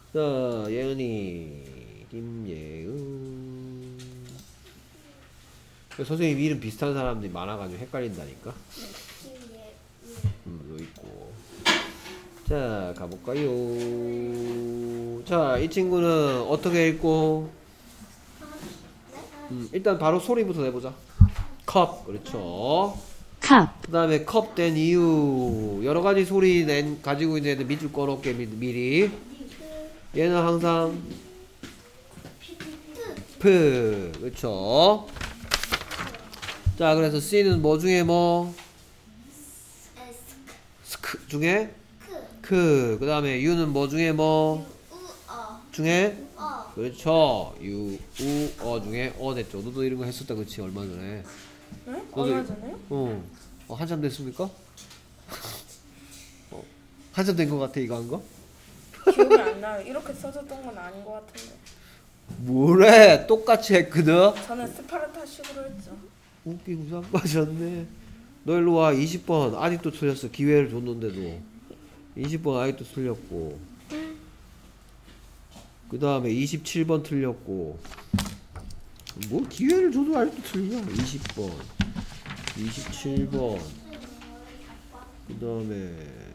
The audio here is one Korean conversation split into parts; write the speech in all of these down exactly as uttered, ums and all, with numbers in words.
자, 예은이, 김예은. 선생님 이름 비슷한 사람들이 많아가지고 헷갈린다니까. 음, 여기 있고. 자, 가볼까요? 자, 이 친구는 어떻게 읽고? 음, 일단 바로 소리부터 내보자. 컵, 그렇죠. cup, 그 다음에 컵 된 이유. 여러가지 소리 낸, 가지고 있는 애들 밑줄 꺼놓을게, 미- 미리. 얘는 항상 프, 그렇죠. 자, 그래서 C는 뭐 중에 뭐? 스크 중에? 크. 그 다음에 U는 뭐 중에 뭐? 중에? 그렇죠. 유, 우, 어 중에 어 됐죠. 너도 이런 거 했었다, 그치? 얼마 전에. 응? 너도 얼마 이- 전에요? 어. 어, 한참 됐습니까? 어. 한참 된 거 같아, 이거 한 거? 기억이 안 나요. 이렇게 써졌던 건 아닌 것 같은데. 뭐래? 똑같이 했거든? 저는 스파르타식으로 했죠. 웃기고 자빠졌네. 너 일로 와. 이십 번 아직도 틀렸어. 기회를 줬는데도 이십 번 아직도 틀렸고, 그 다음에 이십칠 번 틀렸고. 뭐 기회를 줘도 아직도 틀려. 이십 번, 이십칠 번, 그 다음에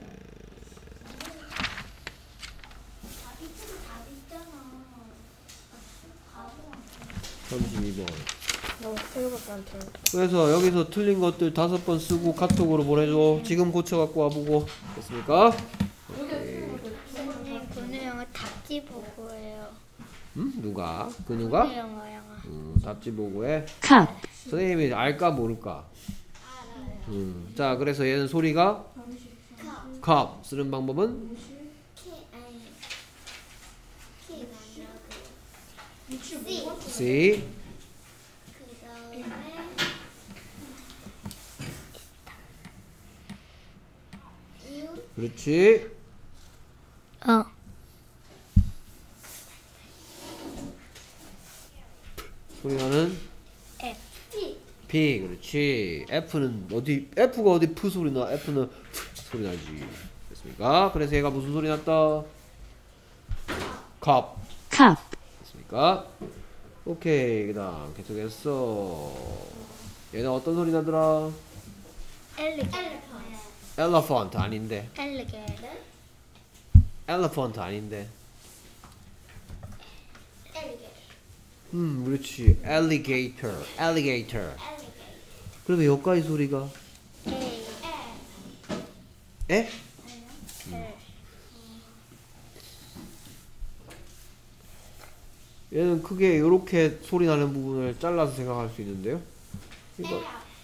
삼십이 번. 너무 세 개밖에 안 틀려. 그래서 여기서 틀린 것들 다섯 번 쓰고 카톡으로 보내줘. 지금 고쳐갖고 와보고. 됐습니까? 선생님 군우 영어 답지 보고예요. 음? 누가? 그 누가? 군우 영어 영어. 음, 답지 보고해. cup, 선생님이 알까 모를까? 음. 자, 그래서 얘는 소리가 cup 쓰는 방법은 키 아니 키가 아니라 그 C. C. 그다음에 U. 그렇지. 어. 소리 나는 F. P. P. 그렇지. F는 어디? F가 어디 F 소리 나? F는 F 소리 나지. 됐습니까? 그래서 얘가 무슨 소리 났다? cup. cup, 됐습니까? 오케이. 그다음 계속했어. 얘는 어떤 소리 나더라? 엘리게이터. elephant 아닌데. 엘리게이터. elephant 아닌데. 엘리게이터. 음, 그렇지. alligator, alligator. 그러면 여기까지 소리가 A. 에? 얘는 크게 이렇게 소리 나는 부분을 잘라서 생각할 수 있는데요. 이거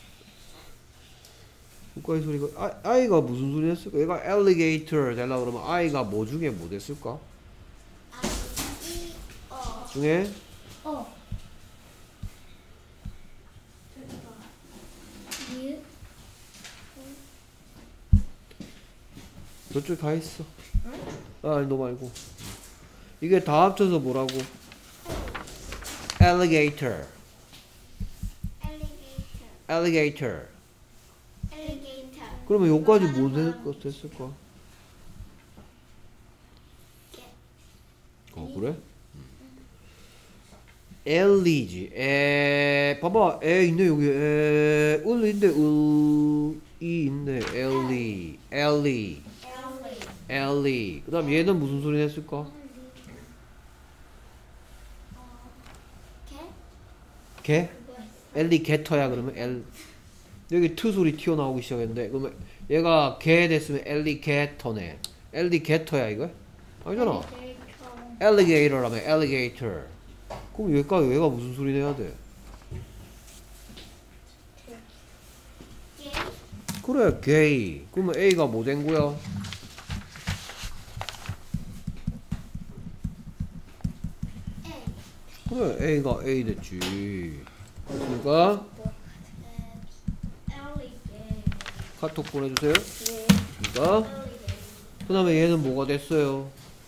여기까지 소리가 아, 아이가 무슨 소리 했을까? 얘가 alligator 되려고 그러면 아이가 뭐 중에 뭐 됐을까? 이. 어. 중에 어. U. 저쪽 가 있어. 아, 아니, 너 말고. 이게 다 합쳐서 뭐라고? alligator, 엘리게이터. alligator. 엘리게이터. 그러면 여기까지 뭐 됐- 됐을까? 어, 그래? 엘리지. 에, 봐봐. 에 있네, 여기. 에, 을 있네, 을, 이 있네. 엘리, 엘리, 엘리. 그 다음 얘는 무슨 소리 냈을까? 개. 개? 엘리게터야, 그러면 엘. 여기 트 소리 튀어나오기 시작했는데, 그러면 얘가 개 됐으면 엘리게터네. 엘리게터야, 이거? 아니잖아. 엘리게이터라면 엘리게이터. 그럼 얘가, 얘가 무슨 소리 내야 돼? 개. 그래, 게이. 그러면 A가 뭐 된 거야? A. 그래, A가 A 됐지. 됐습니까? 엘리게이터. 카톡 보내주세요. 네. 됐습니까? 그 다음에 얘는 뭐가 됐어요?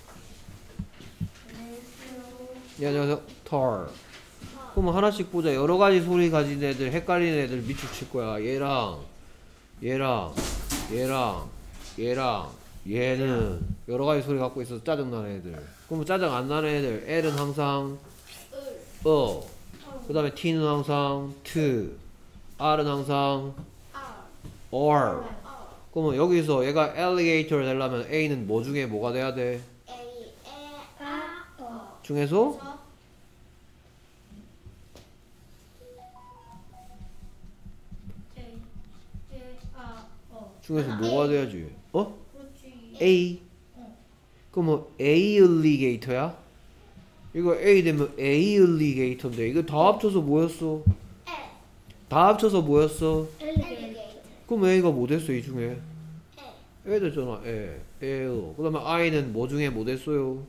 네, 안녕하세요. 털. 그럼 하나씩 보자. 여러 가지 소리 가진 애들, 헷갈리는 애들 밑줄 칠 거야. 얘랑, 얘랑, 얘랑, 얘랑, 얘는 여러 가지 소리 갖고 있어서 짜증나는 애들. 그럼 짜증 안 나는 애들. L은 항상 어. 그 다음에 T는 항상 T. R은 항상 R. 그러면 여기서 얘가 alligator 되려면 A는 뭐 중에 뭐가 돼야 돼? 중에서 중에서 뭐가 돼야지? 어? A. 그러면 A alligator야? 이거 A 되면 A alligator인데 이거 다 합쳐서 뭐였어? 다 합쳐서 뭐였어? 그럼 A가 뭐 됐어 이 중에? A 됐잖아. A. A. 그 다음에 I는 뭐 중에 뭐 됐어요?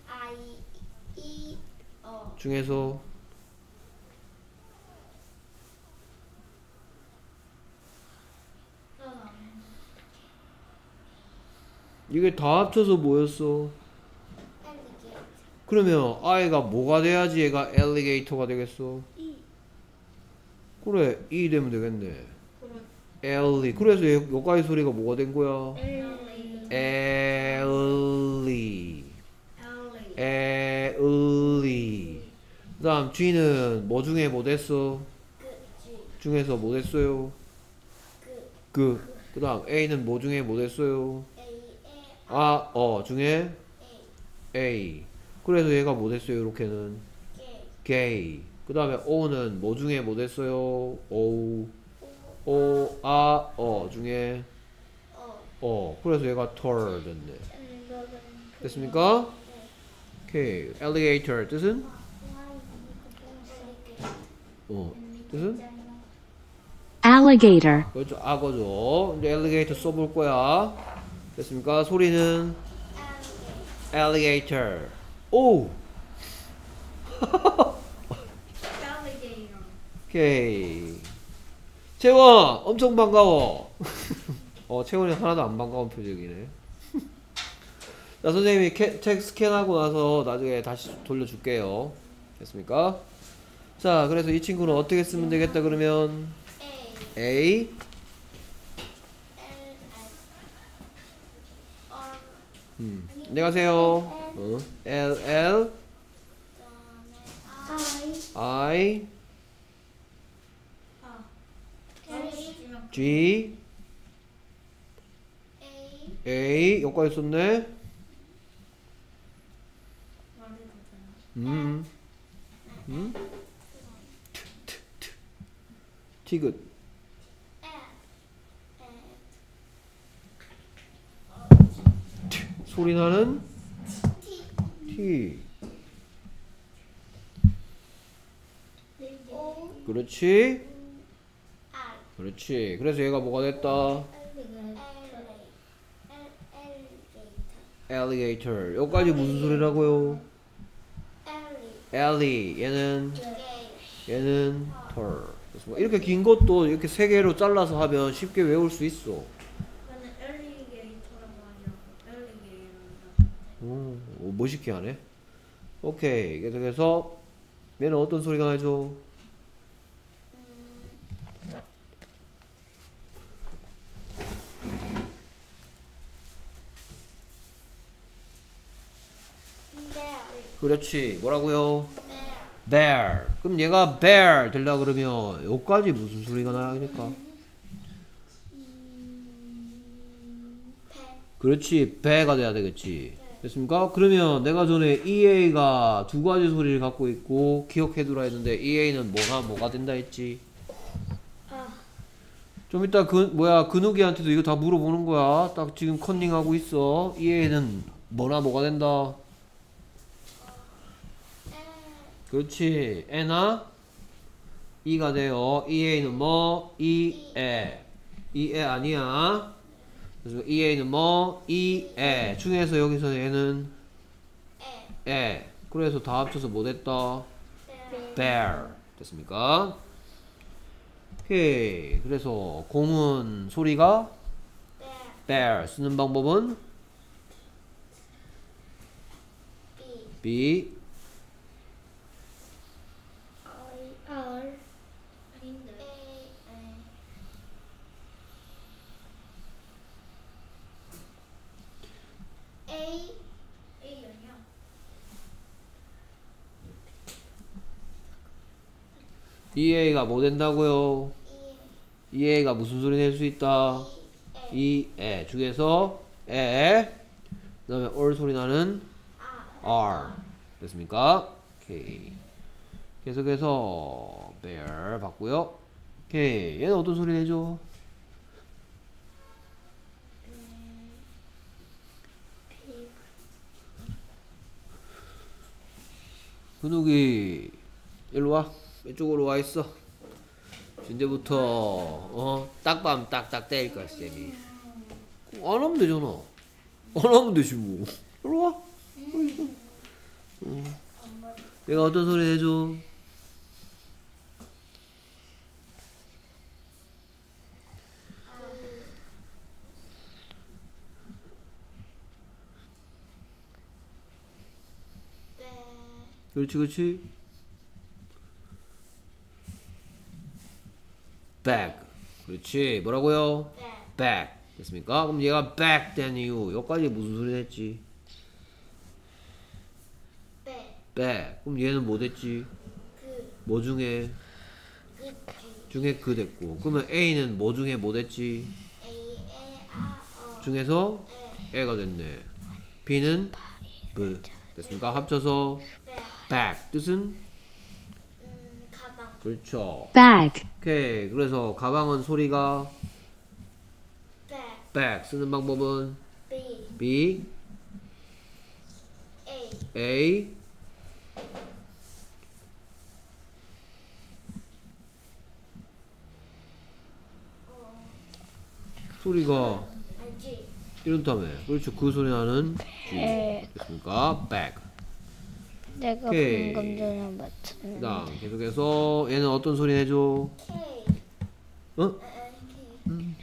중에서 이게 다 합쳐서 뭐였어? 그러면 I가 뭐가 돼야지 얘가 alligator가 되겠어? 그래 E 되면 되겠네. 엘리. 그래서 얘 여기까지 소리가 뭐가 된 거야? 엘리. 엘리. 그 다음 G는 뭐 중에 뭐 됐어? 중에서 뭐 됐어요? 그. 그 다음 A는 뭐 중에 뭐 됐어요? 아, 어 중에 A. 그래서 얘가 뭐 됐어요? 이렇게는 gay. 그 다음에 O는 뭐 중에 뭐 됐어요? O. O, 아, 어 중에 어. 그래서 얘가 tall 됐네. 됐습니까? 오케이. alligator 뜻은? 어. 뜻은? alligator, 그렇죠. 악어죠. 이제 alligator 써볼 거야. 됐습니까? 소리는 alligator. 오! 오케이. 채원 엄청 반가워. 어 채원이 하나도 안 반가운 표정이네. 자 선생님이 캐, 책 스캔하고 나서 나중에 다시 돌려줄게요. 됐습니까? 자 그래서 이 친구는 어떻게 쓰면 되겠다 그러면 A 음. 안녕하세요. 어. L L I G A 여기까지 썼네. 음. 음. 티귿. 소리 나는 T. 그렇지. 그렇지. 그래서 얘가 뭐가 됐다? alligator. 여기까지 무슨 소리라고요? ellie. 얘는 얘는 털. 이렇게 긴 것도 이렇게 세 개로 잘라서 하면 쉽게 외울 수 있어. 오, 멋있게 하네. 오케이. 계속해서 얘는 어떤 소리가 나죠? 그렇지. 뭐라고요? bear. 그럼 얘가 bear 되려 그러면 여기까지 무슨 소리가 나야 하니까? 그렇지. 배가 돼야 되겠지. 됐습니까? 그러면 내가 전에 이에이가 두 가지 소리를 갖고 있고 기억해두라 했는데 이에이는 뭐가 뭐가 된다 했지? 좀 이따 그 뭐야 근욱이한테도 이거 다 물어보는 거야. 딱 지금 컨닝하고 있어. 이에이는 뭐나 뭐가 된다? 그렇지. 에나 이가 돼요. 이에이는 뭐? 이에. 이에 아니야. 그래서 이에이는 뭐? 이에. 중에서 여기서 얘는 에. 그래서 다 합쳐서 뭐 됐다? bear. 됐습니까? 오케이. 그래서 공은 소리가 bear. 쓰는 방법은 B. 이에이가 뭐 된다고요? 이, 이에이가 무슨 소리 낼 수 있다? 에, 이에 중에서 에 그 다음에 올 소리 나는 아, R 됐습니까? 오케이. 계속해서 bear 봤고요. 오케이. 얘는 어떤 소리 내죠? 비, 근육이 일로 와. 이쪽으로 와 있어. 이제부터 어 딱밤 딱딱 때릴 거야 쌤이. 안 하면 되잖아. 안 하면 되지 뭐. 일로 와. 어. 얘가 어떤 소리 내줘? 배, 그렇지 그렇지. back. 그렇지. 뭐라고요? 배, back. 됐습니까? 그럼 얘가 back 된 이유 여기까지 무슨 소리 냈지? 배, back. 그럼 얘는 뭐 됐지? 그, 뭐 중에? 그, 주, 중에 그 됐고. 그러면 A는 뭐 중에 뭐 됐지? A, 에, 아, 어, 중에서 에, A가 됐네. B는 B. 됐습니까? 합쳐서 배, back. 뜻은? 음, 가방, 그렇죠. bag, 오케이. 그래서 가방은 소리가 배, back. 쓰는 방법은 B, B, A, A, 어, 소리가 알지? 이런다며. 그렇죠. 그 소리 나는 G. 에. 됐습니까? back. 내가 오케이. 방금 전에 맞췄는데. 그다음 계속해서 얘는 어떤 소리 내줘? K, 어? 에, 에, K,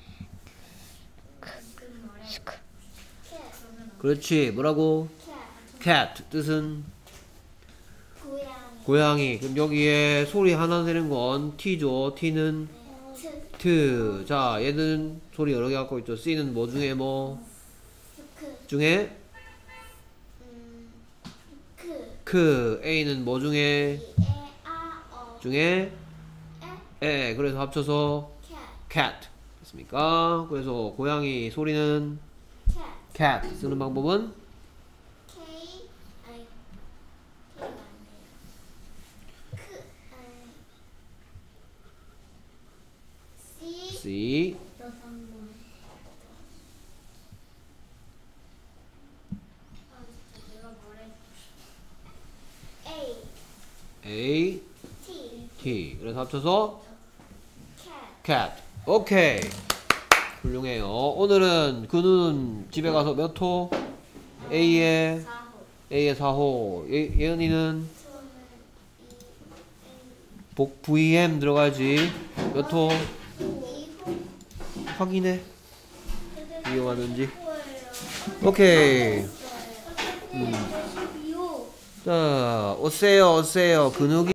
그 뭐래? 캣, 그렇지. 뭐라고? 캣, cat. 뜻은 고양이, 고양이. 그럼 여기에 소리 하나 내는 건 T죠. T는 트, T. 자, 얘는 소리 여러 개 갖고 있죠. C는 뭐 중에 뭐? 그, 중에 음, 그, 크. A는 뭐 중에? 이, 에, 아, 어, 중에 에, 에. 그래서 합쳐서 캣, cat. 됐습니까? 그래서 고양이 소리는 캣, cat. 쓰는 방법은 K, 아니, K가 아니에요. 크, 아니, C, C, 또 한 번. 아, 진짜 내가 말해. A, A, T, T. 그래서 합쳐서 캣, cat. 오케이. 훌륭해요. 오늘은 그는 집에 가서 몇 호? A의 사 호. A의 사 호. 예, 예은이는 저는 이, 복 브이엠 들어가지. 몇 호? 이 호. 확인해. 이용하는지. 거예요. 오케이. 음. 이 호. 자, 오세요, 오세요. 근육이